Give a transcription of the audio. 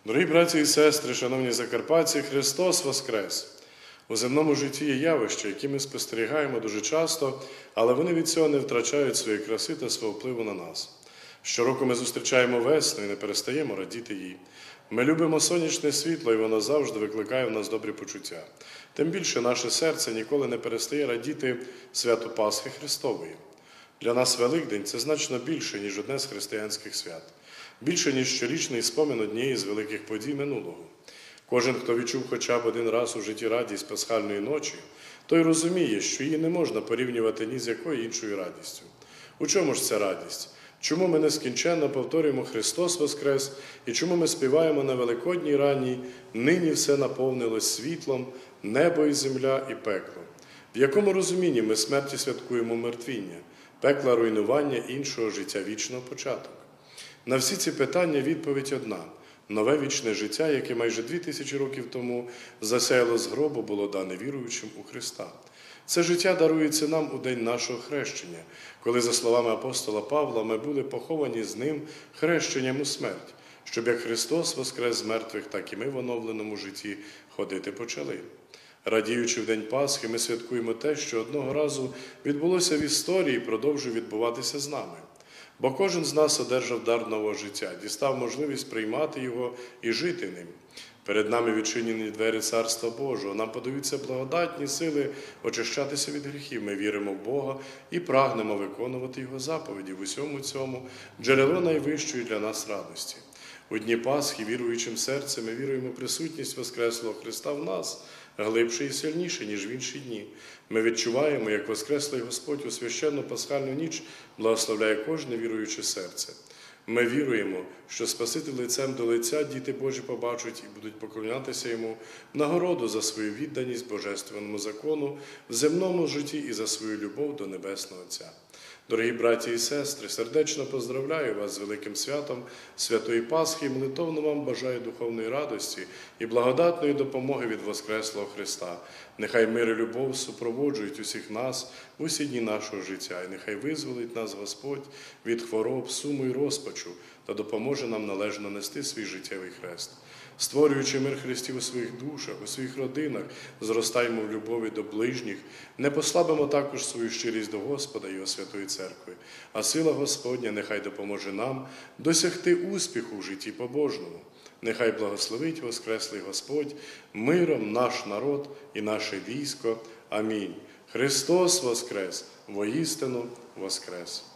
Дорогі браті і сестри, шановні закарпатці, Христос Воскрес! У земному житті є явища, які ми спостерігаємо дуже часто, але вони від цього не втрачають своєї краси та свого впливу на нас. Щороку ми зустрічаємо весну і не перестаємо радіти їй. Ми любимо сонячне світло, і воно завжди викликає в нас добрі почуття. Тим більше наше серце ніколи не перестає радіти святу Пасхи Христової. Для нас Великдень – це значно більше, ніж одне з християнських свят. Більше, ніж щорічний спомин однієї з великих подій минулого. Кожен, хто відчув хоча б один раз у житті радість пасхальної ночі, той розуміє, що її не можна порівнювати ні з якою іншою радістю. У чому ж ця радість? Чому ми нескінченно повторюємо «Христос Воскрес» і чому ми співаємо на Великодній ранній «Нині все наповнилось світлом, небо і земля і пекло»? В якому розумінні ми смерті святкуємо мертвіння, пекла руйнування іншого життя вічного початок? На всі ці питання відповідь одна – нове вічне життя, яке майже 2000 років тому засяяло з гробу, було дане віруючим у Христа. Це життя дарується нам у день нашого хрещення, коли, за словами апостола Павла, ми були поховані з Ним хрещенням у смерть, щоб як Христос воскрес з мертвих, так і ми в оновленому житті ходити почали. Радіючи в День Пасхи, ми святкуємо те, що одного разу відбулося в історії і продовжує відбуватися з нами. Бо кожен з нас одержав дар нового життя, дістав можливість приймати його і жити ним. Перед нами відчинені двері Царства Божого, нам подаються благодатні сили очищатися від гріхів. Ми віримо в Бога і прагнемо виконувати Його заповіді. В усьому цьому джерело найвищої для нас радості. У дні Пасхи, віруючим серцем, ми віруємо в присутність Воскреслого Христа в нас, глибше і сильніше, ніж в інші дні. Ми відчуваємо, як Воскреслий Господь у священну пасхальну ніч благословляє кожне віруюче серце. Ми віруємо, що Спаситель лицем до лиця діти Божі побачать і будуть поклонятися Йому в нагороду за свою відданість Божественному закону в земному житті і за свою любов до Небесного Отця. Дорогі браті і сестри, сердечно поздравляю вас з великим святом Святої Пасхи і молитовно вам бажаю духовної радості і благодатної допомоги від Воскреслого Христа. Нехай мир і любов супроводжують усіх нас в усі дні нашого життя, і нехай визволить нас Господь від хвороб, суму і розпачу та допоможе нам належно нести свій життєвий хрест. Створюючи мир Христів у своїх душах, у своїх родинах, зростаємо в любові до ближніх, не послабимо також свою щирість до Господа і Його Святої Церкви, а сила Господня нехай допоможе нам досягти успіху в житті побожному. Нехай благословить Воскреслий Господь миром наш народ і наше військо. Амінь. Христос Воскрес! Воістину Воскрес!